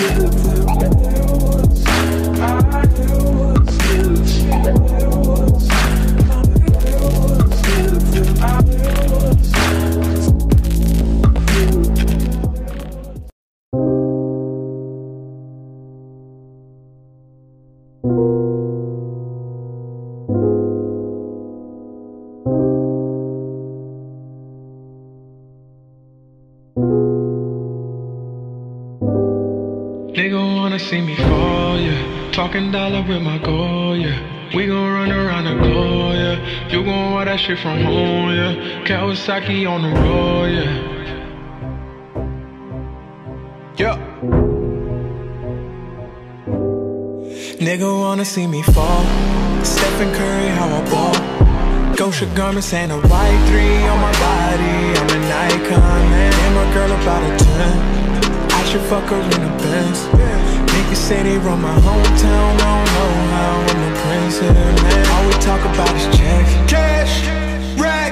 Nigga wanna see me fall, yeah. Talking dollar with my goal, yeah. We gon' run around the globe, yeah. You gon' want that shit from home, yeah. Kawasaki on the road, yeah. Yeah. Nigga wanna see me fall. Stephen Curry, how I ball. Gosha garments and a white 3 on my body. I'm an icon, man. And my girl about a 10. I should fuck her in a Benz. Niggas say they run my hometown. I don't know how I'm a prince here, man. All we talk about is checks. Cash, rack,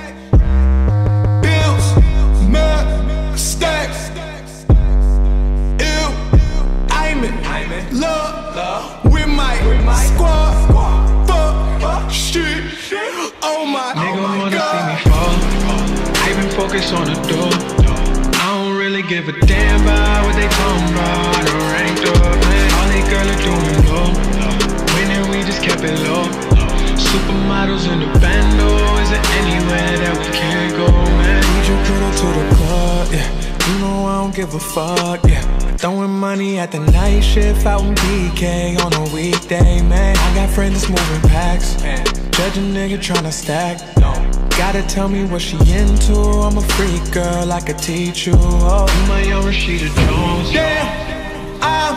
bills, mud, stacks. Ew, I'm in love with my squad. Fuck, shit, oh my Nigga wanna God. see me fall. I been focused on the door. I don't really give a damn about what they talking about. I done ranked up, man. All they girls are doing low. Winning, we just kept it low. Supermodels in the bando. Is there anywhere that we can't go, man? Need your girl to the club, yeah. You know I don't give a fuck, yeah. Throwing money at the night shift out in BK on a weekday, man. I got friends that's moving packs. Judge a nigga tryna stack. Gotta tell me what she into. I'm a freak girl, I could teach you. Oh, You my young Rashida Jones. damn, I'm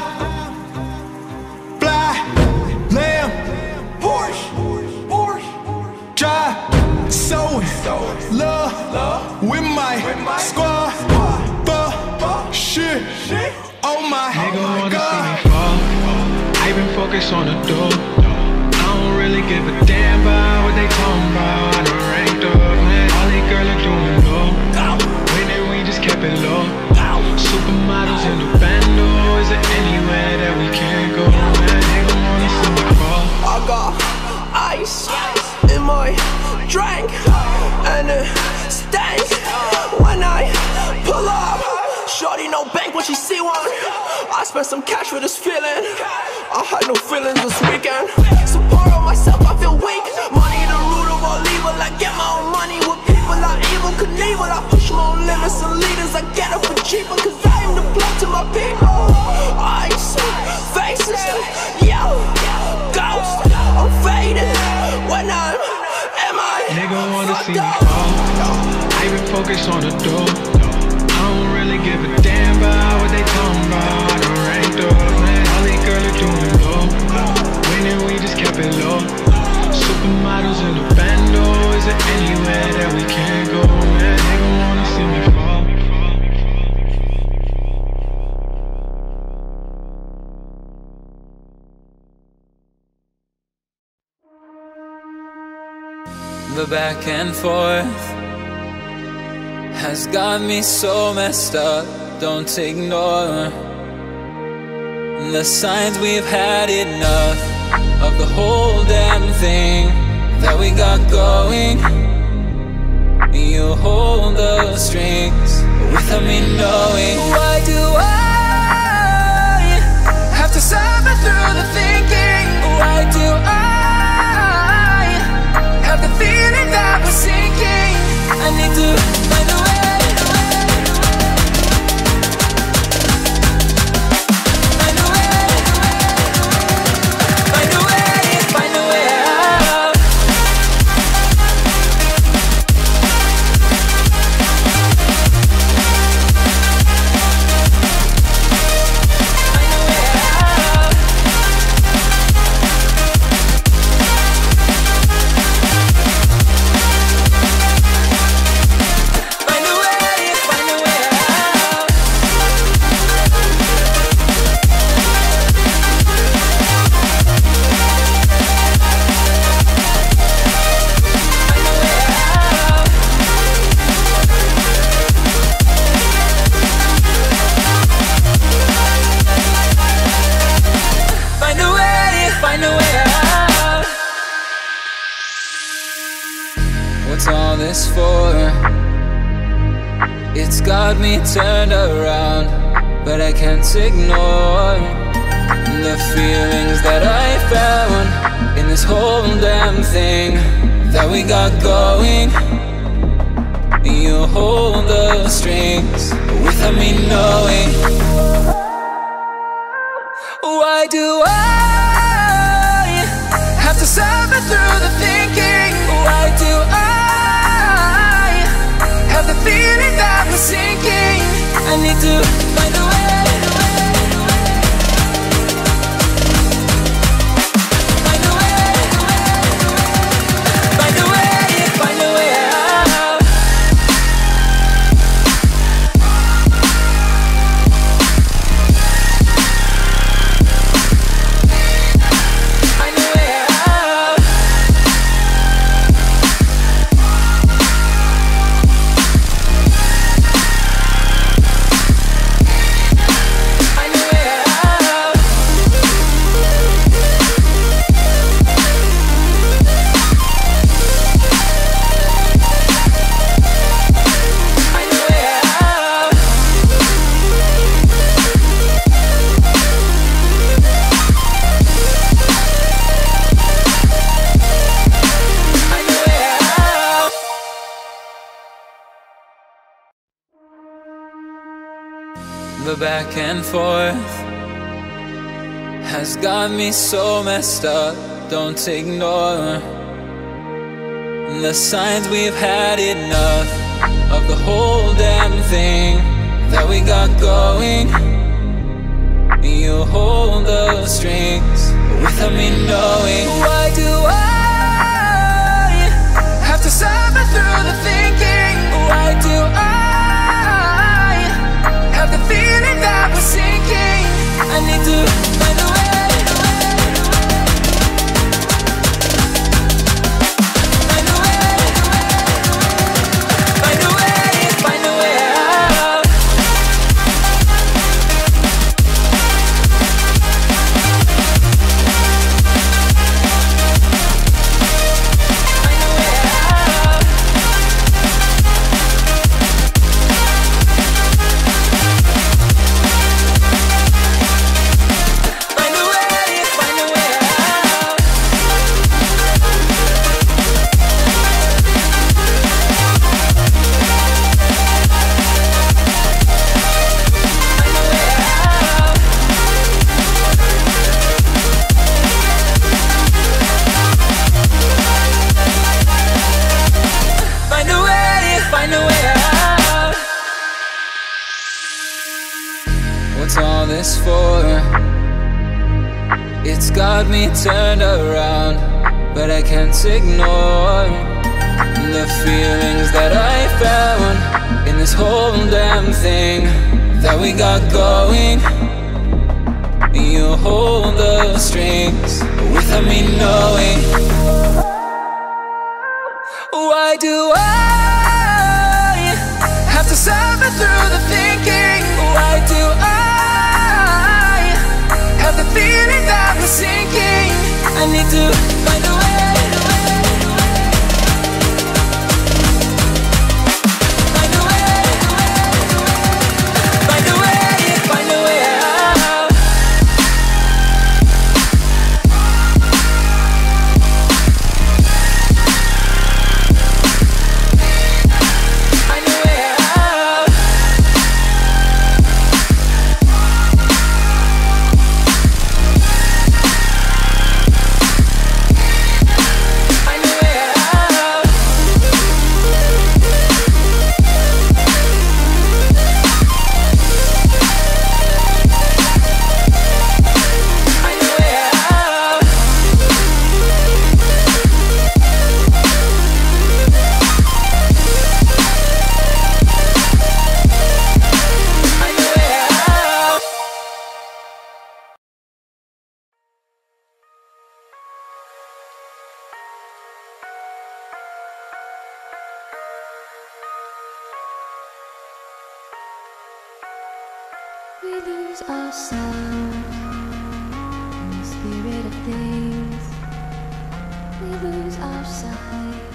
fly, lamb, Porsche, drive, sewing, love with my squad. Fuck, shit, oh my Nigga wanna God. see me fall. I been focused on the door. I don't really give a damn about what they talking about. I done ranked up, man. All they girls are doing low. Winning, we just kept it low. Supermodels in the bando. Is there anywhere that we can't go, man? Nigga wanna see me fall. I got ice in my drink and it stank when I pull up. Shorty no bank when she see one. I spent some cash for this feeling. I had no feelings this weekend. Support on myself, I feel weak. Money the root of all evil. I get my own money with people like evil Knievel. I push my own limits and leaders. I get it for cheaper cause I am the plug to my people. Ice, faces, yo, ghost. I'm faded when I'm MI. Nigga wanna see me fall. I been focused on the door. I don't really give a damn about what they talking about. I done ranked up, man. All they girls are doing low. Winning, we just kept it low. Supermodels in the bando. Is there anywhere that we can't go, man? Nigga wanna see me fall. The back and forth has got me so messed up. Don't ignore the signs. We've had enough of the whole damn thing that we got going. You hold the strings without me knowing. Why do I have to suffer through the thinking? Why do I have the feeling that we're sinking? I need to find a way. Find a way. Find a way. Find a way out. Find a way out. me turned around, but I can't ignore the feelings that I found in this whole damn thing that we got going. You hold the strings without me knowing. Why do I have to suffer through the thinking? Why do I have the feeling that we're sinking? I need to find a way. Find a way. Find a way. Find a way out. Find a way out. Find a way out. Find a way out. Find a way out. The back and forth has got me so messed up. Don't ignore the signs. We've had enough of the whole damn thing that we got going. You hold the strings without me knowing. Why do I have to suffer through the thinking? Why do I have the feeling that we're sinking? I need to find a way. Find a way. Find a way. Find a way out. Find a way out. Find a way. Find a way out. Find a way out. Find a way. Find a way out. What's all this for? It's got me turned around, but I can't ignore the feelings that I found in this whole damn thing that we got going. You hold the strings without me knowing. Why do I have to suffer through the thinking? Why do I have the feeling that we're sinking? I need to find a way. Find a way. Find a way. Find a way out. Find a way out. Find a way out. Find a way out. Find a way out. We lose ourselves in the spirit of things. We lose our sight